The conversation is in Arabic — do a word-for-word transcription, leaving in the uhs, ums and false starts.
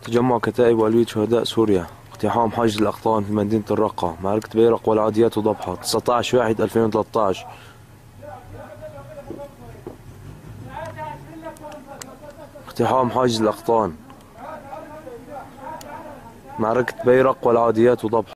تجمع كتائب والوية شهداء سوريا، اقتحام حاجز الأقطان في مدينة الرقة، معركة بيرق والعاديات وضبحة، تسعة عشر واحد ألفين وثلاثة عشر. اقتحام حاجز الأقطان، معركة بيرق والعاديات وضبحة.